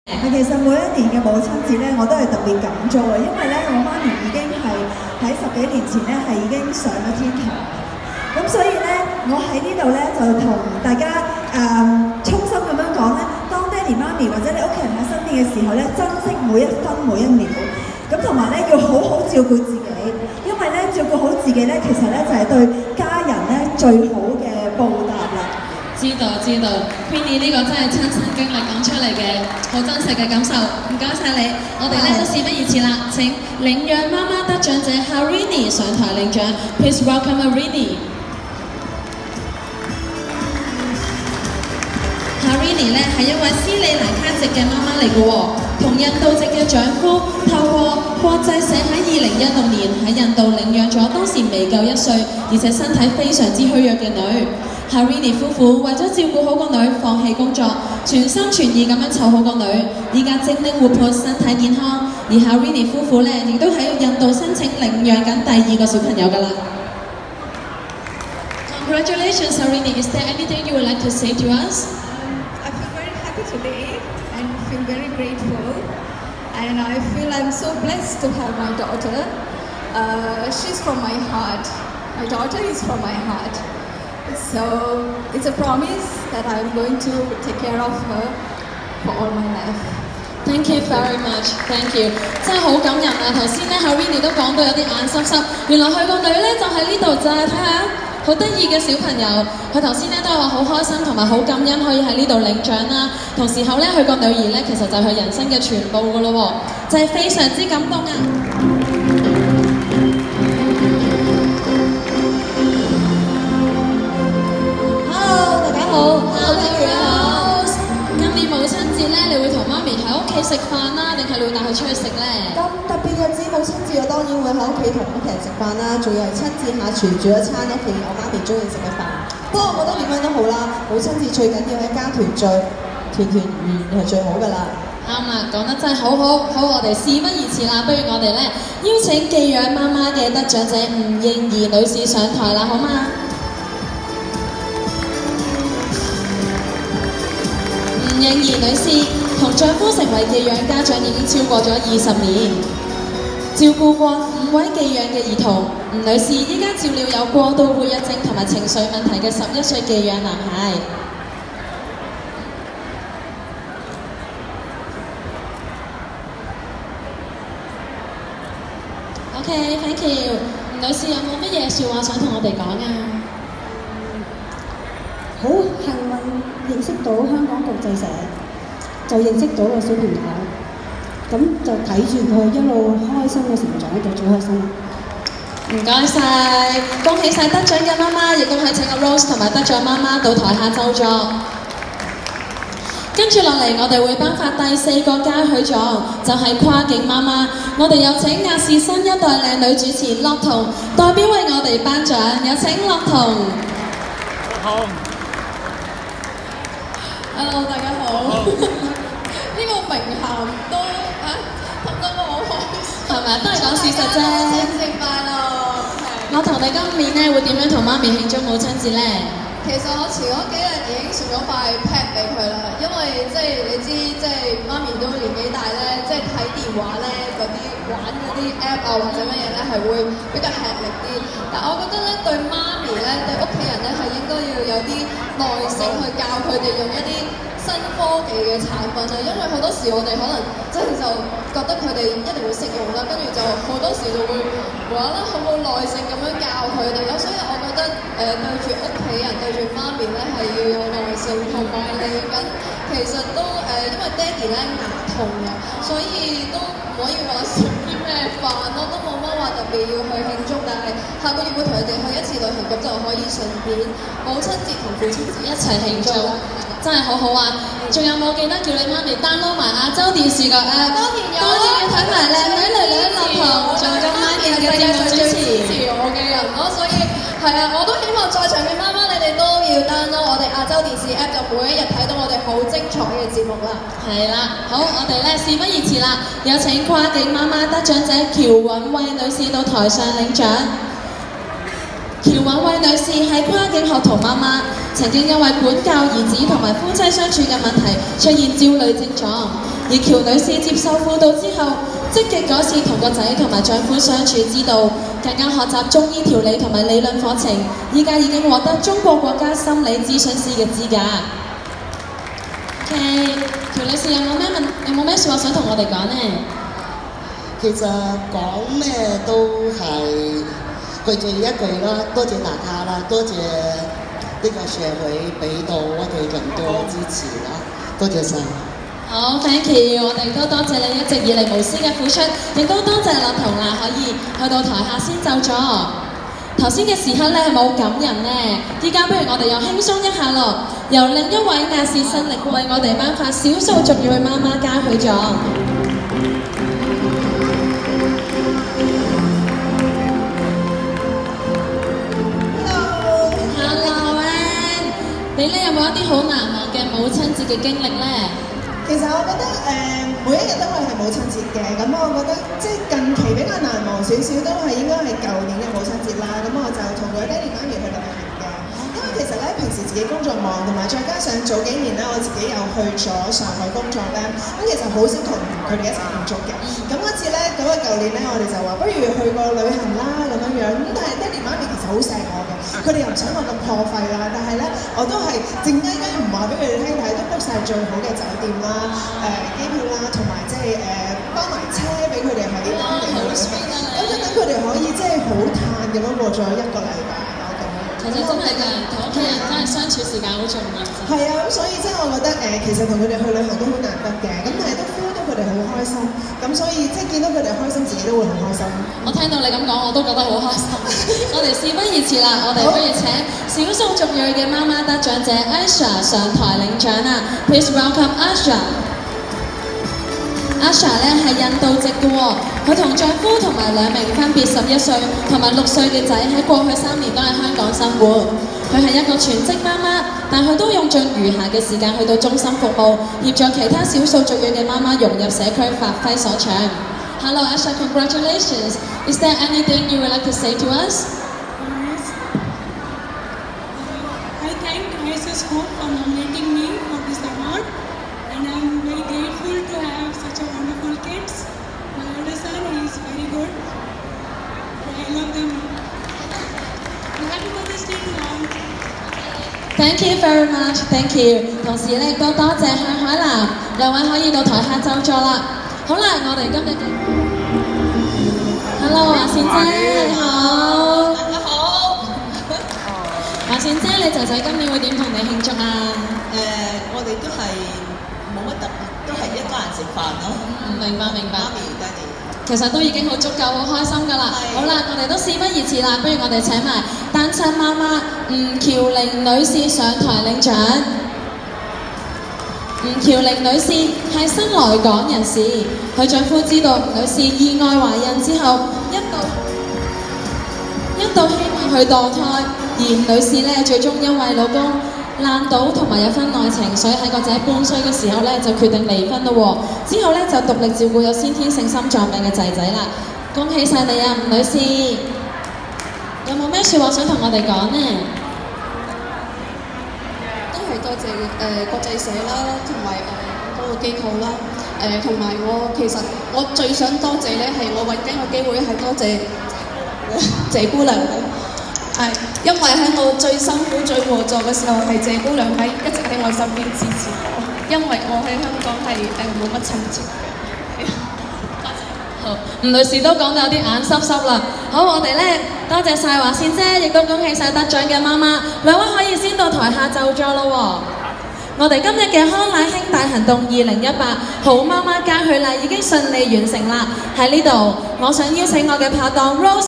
其實每一年嘅母親節咧，我都係特別感觸嘅，因為咧我媽咪已經係喺10幾年前咧係已經上咗天堂，咁所以咧我喺呢度咧就同大家衷心咁樣講咧，當爹哋媽咪或者你屋企人喺身邊嘅時候咧，珍惜每一分每一秒，咁同埋咧要好好照顧自己，因為咧照顧好自己咧，其實咧就係對家人咧最好嘅報答啦。 知道 ，Queenie 呢個真係親身經歷講出嚟嘅好真實嘅感受，唔該晒你。我哋咧都事不宜遲啦，請領養媽媽得獎者 Harini 上台領獎 ，Please welcome Harini。Harini 咧係一位斯里蘭卡籍嘅媽媽嚟嘅喎，同印度籍嘅丈夫透過國際社喺2016年喺印度領養咗當時未夠1歲，而且身體非常之虛弱嘅女。Harini 夫婦為咗照顧好個女，放棄工作，全心全意咁樣湊好個女，依家精靈活潑，身體健康。而 Harini 夫婦咧，亦都喺印度申請領養緊第2個小朋友㗎啦。Congratulations, Harini. Is there anything you would like to say to us? I feel very happy today and feel very grateful. And I feel I'm so blessed to have my daughter. She's from my heart. My daughter is from my heart. So it's a promise that I'm going to take care of her for all my life. Thank you very much. Thank you. 真係好感人啊！頭先咧 Harini 都講到有啲眼濕濕，原來佢個女咧就喺呢度咋，睇下好得意嘅小朋友。佢頭先咧都係話好開心同埋好感恩可以喺呢度領獎啦。同時候咧佢個女兒咧其實就係佢人生嘅全部噶咯喎，就係非常之感動啊！好，大家好。今年母親節咧，你會同媽咪喺屋企食飯啦，定係你會帶佢出去食咧？ 咁特別日子母親節，我當然會喺屋企同屋企人食飯啦，仲要係親自下廚煮一餐屋企我媽咪中意食嘅飯。不過我覺得點樣都好啦，母親節最緊要係家團聚，團團圓圓係最好㗎啦。 啱啦，講得真係好好，好我哋事不宜遲啦，不如我哋咧邀請寄養媽媽嘅得獎者吳應儀女士上台啦，好嗎？吳應儀女士同丈夫成為寄養家長已經超過咗20年，照顧過5位寄養嘅兒童。吳女士依家照料有過度活躍症同埋情緒問題嘅11歲寄養男孩。OK，thank you。吳女士有冇乜嘢説話想同我哋講啊？ 好幸運認識到香港國際社，就認識到個小朋友，咁就睇住佢一路開心嘅成長，就最開心啦。 唔該晒，恭喜晒得獎嘅媽媽，亦都係請阿 Rose 同埋得獎媽媽到台下就座。跟住落嚟，我哋會頒發第4個嘉許獎，就係跨境媽媽。我哋有請亞視新一代靚女主持樂彤代表為我哋頒獎，有請樂彤。 好。 Hello， 大家好。呢個名銜都氹得我好開心。 係咪？都係講事實啫。 母親節快樂。 樂彤，你今年咧會點樣同媽咪慶祝母親節咧？ 其實我前嗰幾日已經送咗塊 pad 俾佢啦，因為即係你知，即係媽咪都年紀大咧，即係睇電話咧嗰啲玩嗰啲 app 啊或者乜嘢咧係會比較吃力啲。但我覺得咧對媽咪咧對屋企人咧係應該要有啲耐性去教佢哋用一啲新科技嘅產品啊，因為好多時我哋可能即係就覺得佢哋一定會識用啦，跟住就好多時就會無啦啦好冇耐性咁樣教佢哋咯，所以我覺得對住屋企人對住媽咪咧係要有耐性，同埋嚟緊其實都因為爹哋咧牙痛啊，所以都唔可以話食啲咩飯咯，都冇乜話特別要去慶祝，但係下個月會同佢哋去一次旅行，咁就可以順便母親節同父親節一齊慶祝。真係好好啊！仲有冇記得叫你媽咪 download 埋亞洲電視個 app？ 當然有，當然要睇埋靚女樂彤做咁媽咪嘅節目主持我嘅人咯，所以係啊，我都希望在場嘅媽媽你哋都要 download 我哋亞洲電視 app， 就每一日睇到我哋好精彩嘅節目啦。係啦，好，我哋咧事不宜遲啦，有請跨境媽媽得獎者喬允慧女士到台上領獎。喬允慧女士係跨境學童媽媽，曾經因為管教兒子同埋夫妻相處嘅問題出現焦慮症狀。 而喬女士接受輔導之後，積極改善同個仔同埋丈夫相處之道，更加學習中醫調理同埋理論課程，依家已經獲得中國國家心理諮詢師嘅資格。OK， 喬女士有冇咩説話想同我哋講呢？ 其實講咩都係句句一句啦，多謝大家啦，多謝呢個社會俾到我哋咁多支持啦，多謝晒。 好 ，thank you， 我哋都多謝你一直以嚟無私嘅付出，亦都多謝樂彤啦，可以去到台下先走咗。頭先嘅時刻咧係咪好感人呢？依家不如我哋又輕鬆一下咯，由另一位亞視新力為我哋頒發少數族裔媽媽嘉許狀。你咧有冇一啲好難忘嘅母親節嘅經歷咧？ 其實我覺得每一日都係母親節嘅，咁我覺得即係近期比較難忘少少都係應該係舊年嘅母親節啦。咁我就同佢爹哋媽咪去旅行嘅，因為其實咧平時自己工作忙，同埋再加上早幾年咧我自己又去咗上海工作咧，咁其實好少同佢哋一齊慶祝嘅。咁嗰次咧，咁啊舊年咧我哋就話不如去個旅行啦咁樣樣，咁但係爹哋媽咪其實好錫我嘅，佢哋又唔想我咁破費啦，但係咧我都係靜雞雞唔話俾佢哋聽，但係都 book 晒最好嘅酒店啦、機票啦，同埋即係包埋車俾佢哋喺當地去旅行，咁就等佢哋可以即係好嘆咁樣過咗一個禮拜咯咁樣。 其實真係㗎，同屋企人真係相處時間好重要。 係啊，咁所以即係我覺得其實同佢哋去旅行都好難得嘅，咁但係都 feel 到佢哋好開心，咁所以即係見到佢哋開心，自己都會好開心。 我聽到你咁講，我都覺得好開心。我哋事不宜遲啦，我哋不如請少數族裔嘅媽媽得獎者 Asha 上台領獎啦。Please welcome Asha。Asha 咧係印度籍嘅喎，佢同丈夫同埋兩名分別11歲同埋6歲嘅仔喺過去3年都喺香港生活。佢係一個全職媽媽，但佢都用盡餘下嘅時間去到中心服務，協助其他少數族裔嘅媽媽融入社區，發揮所長。Hello Asha, congratulations. Is there anything you would like to say to us? Yes. I thank ISS Hope for nominating me for this award, and I'm very grateful to have such a wonderful kids. My older son is very good. I love them. And happy Mother's Day to all. Thank you very much, thank you。同時咧，都多謝向海南兩位可以到台下就座啦。好啦，我哋今日嘅 Hello 華善姐，你好。大家好。華善姐，你仔仔今年會點同你慶祝啊？ 我哋都係冇乜特別，都係一家人食飯咯。 明白。 媽咪、爹哋。 其實都已經好足夠，好開心㗎啦。好啦，我哋都事不宜遲啦，不如我哋請埋單親媽媽吳喬玲女士上台領獎。吳喬玲女士係新來港人士，佢丈夫知道吳女士意外懷孕之後，一度希望佢墮胎，而吳女士咧最終因為老公爛賭同埋有婚內情，所以喺個仔半歲嘅時候咧就決定離婚咯喎。之後咧就獨力照顧有先天性心臟病嘅仔仔啦。恭喜晒你啊，吳女士！有冇咩説話想同我哋講呢？ 都係多謝國際社啦，同埋嗰個機構啦，同埋其實我最想多謝咧係我揾緊個機會係多謝謝姑娘嘅。係，因為喺我最辛苦、最無助嘅時候，係謝姑娘一直喺我身邊支持我。因為我喺香港係冇乜親戚嘅。 好，吳女士都講到有啲眼濕濕啦。好，我哋咧多謝晒華善姐，亦都恭喜晒得獎嘅媽媽，兩位可以先到台下就座咯喎。我哋今日嘅康乃馨大行動2018好媽媽嘉許禮已經順利完成啦。喺呢度，我想邀請我嘅拍檔 Rose。